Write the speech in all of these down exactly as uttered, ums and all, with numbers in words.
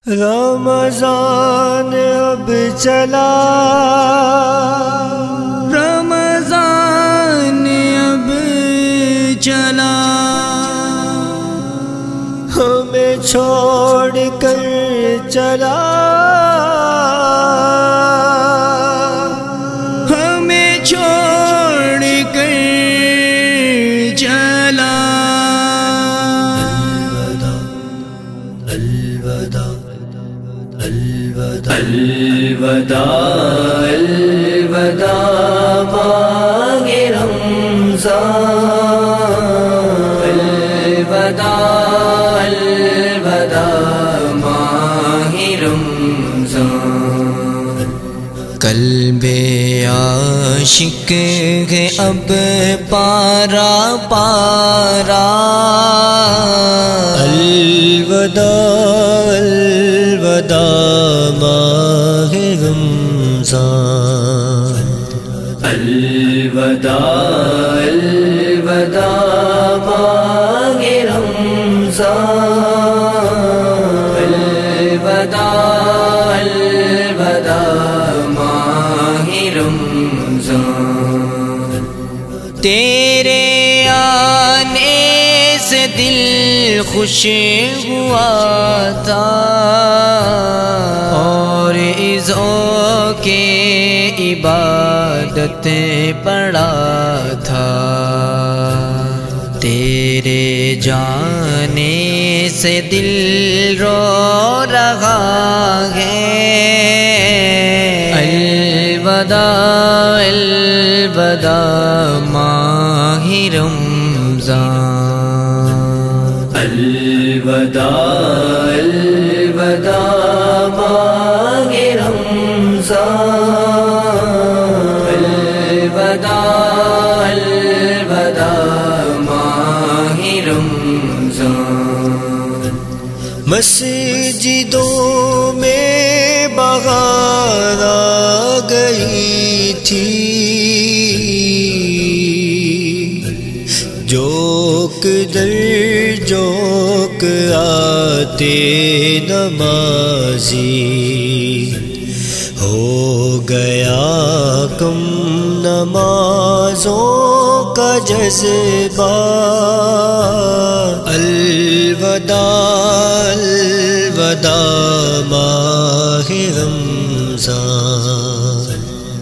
رمضان اب چلا، رمضان اب چلا، ہمیں چھوڑ کر چلا، ہمیں چھوڑ کر چلا۔ الوداع الوداع الوداع الوداع ماہ رمضان، الوداع الوداع ماہ رمضان۔ قلب عاشق ہے اب پارا پارا، الوداع الوداع ماہ رمضان، الوداع الوداع ماہ رمضان، الوداع الوداع ماہ رمضان۔ تیرے آنے سے دل خوش ہوا تھا، اور عزو کے عبادت پڑا تھا۔ تیرے جانے سے دل رو رہا ہے، الوداع الوداع ماہ رمضان، الوداع الوداع ماہ رمضان، الوداع الوداع ماہ رمضان۔ مسجدوں میں بہار آ گئی تھی، جوک در جوک آتے نمازی، ہو گیا کم نمازوں کا جذبہ، الوداع الوداع ماہ رمضان،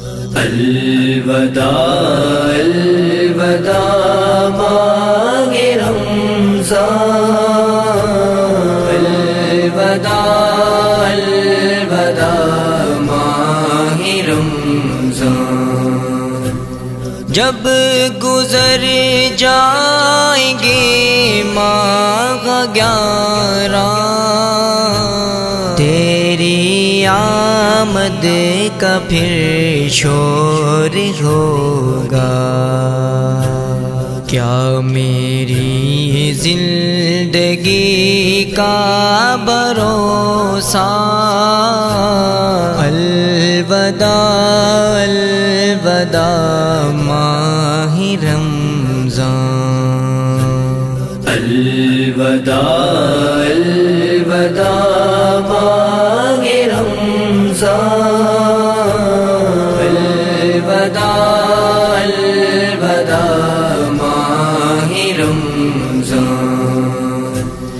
الوداع الوداع ماہ رمضان، الوداع الوداع ماہ رمضان۔ جب گزر جائیں گے ماہ گیارہ، تیری آمد کا پھر شور ہوگا، کیا میری زندگی کا بھروسہ، الوداع الوداع ماہ رمضان، الوداع الوداع ماہ رمضان، الوداع الوداع ماہ رمضان۔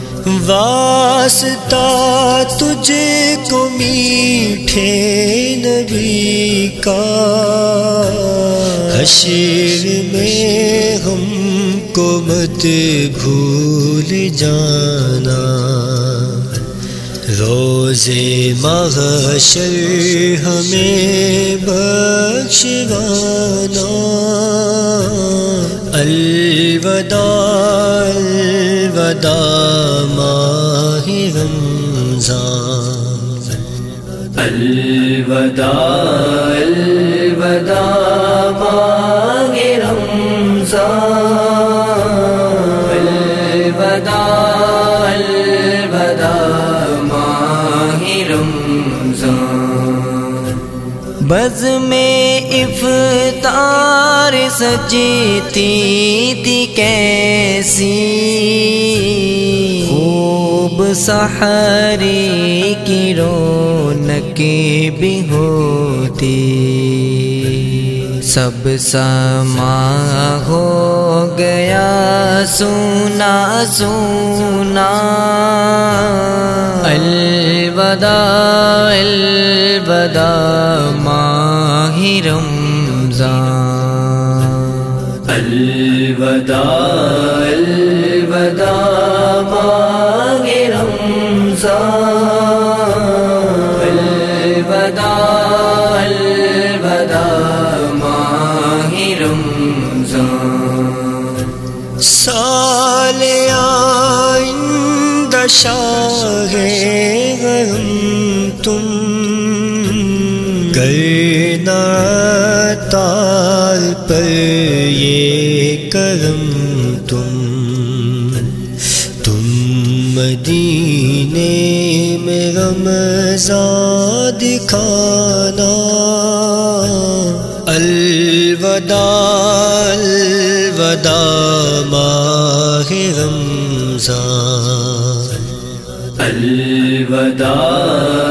واسطہ تجھ کو میٹھے نبی کا، حشر میں ہم کو مت بھول جانا، روزے محشر ہمیں بخشوانا، الوداع الوداع ماہ رمضان، الوداع الوداع ماہ رمضان، الوداع الوداع ماہ رمضان۔ بزم افطار سجتی تھی کیسی، خوب خوب سحری کی رونق بھی ہوتی سب سما ہو گیا سونا سونا الوداع الوداع ماہ رمضان الوداع الوداع ماہ رمضان الوداع الوداع ماہ رمضان سال آئندہ شاہ غم تم کرنا تال پر یہ کرم تم تم مدینے میں رمضان دکھانا الوداع الوداع ماہ رمضان الوداع